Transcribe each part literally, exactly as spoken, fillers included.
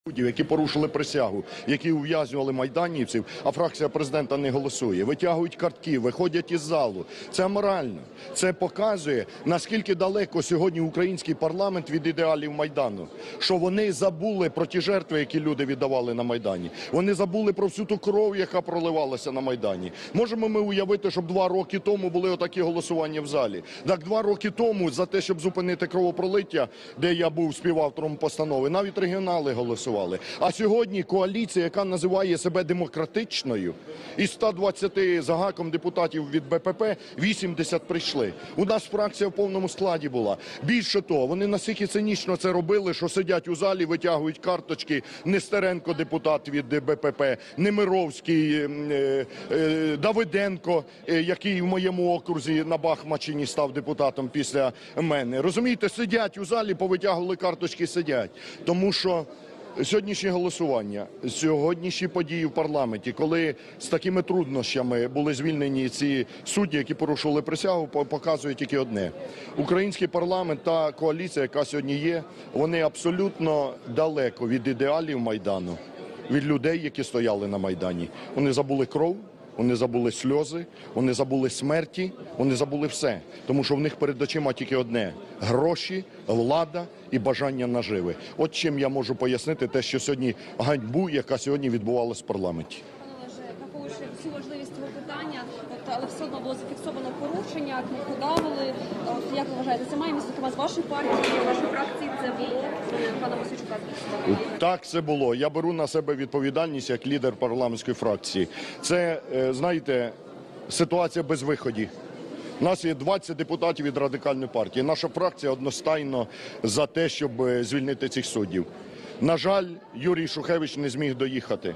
Суддів, які порушили присягу, які ув'язнювали майданівців, а фракція президента не голосує, витягують картки, виходять із залу. Це аморально. Це показує, наскільки далеко сьогодні український парламент від ідеалів Майдану. Що вони забули про ті жертви, які люди віддавали на Майдані. Вони забули про всю ту кров, яка проливалася на Майдані. Можемо ми уявити, щоб два роки тому були отакі голосування в залі. Так два роки тому за те, щоб зупинити кровопролиття, де я був співавтором постанови, навіть регіонали голосували. А сьогодні коаліція, яка називає себе демократичною, із ста двадцяти за гаком депутатів від Б П П вісімдесят прийшли. У нас фракція в повному складі була. Більше того, вони настільки цинічно це робили, що сидять у залі, витягують карточки. Нестеренко, депутат від Б П П, Немировський, е, е, Давиденко, е, який в моєму окрузі на Бахмаччині став депутатом після мене. Розумієте, сидять у залі, повитягували карточки, сидять. Тому що сьогоднішнє голосування, сьогоднішні події в парламенті, коли з такими труднощами були звільнені ці судді, які порушували присягу, показує тільки одне. Український парламент та коаліція, яка сьогодні є, вони абсолютно далеко від ідеалів Майдану, від людей, які стояли на Майдані. Вони забули кров, вони забули сльози, вони забули смерті, вони забули все. Тому що в них перед очима тільки одне – гроші, влада і бажання наживи. От чим я можу пояснити те, що сьогодні ганьбу, яка сьогодні відбувалася в парламенті. Пане Олеже, враховуючи всю важливість цього питання, от, але все одно було зафіксовано порушення, кнопкодавили. От, як ви вважаєте, це має місце з вашої партії, вашої фракції це було? Пана Мосійчука? Так, це було. Я беру на себе відповідальність як лідер парламентської фракції. Це, знаєте, ситуація без виходу. У нас є двадцять депутатів від Радикальної партії. Наша фракція одностайно за те, щоб звільнити цих суддів. На жаль, Юрій Шухевич не зміг доїхати.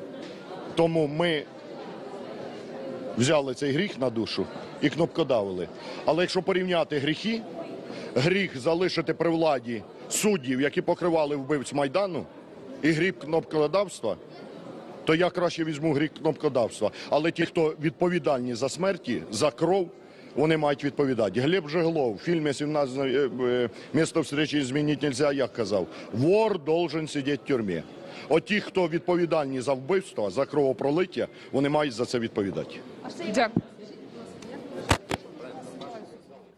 Тому ми взяли цей гріх на душу і кнопкодавили. Але якщо порівняти гріхи, гріх залишити при владі суддів, які покривали вбивць Майдану, і гріх кнопкодавства, то я краще візьму гріх кнопкодавства. Але ті, хто відповідальні за смерті, за кров, вони мають відповідати. Глеб Жеглов в фільмі «сімнадцять місто встречі змінити нельзя», як казав, вор должен сидіти в тюрмі. От ті, хто відповідальні за вбивство, за кровопролиття, вони мають за це відповідати. Дякую.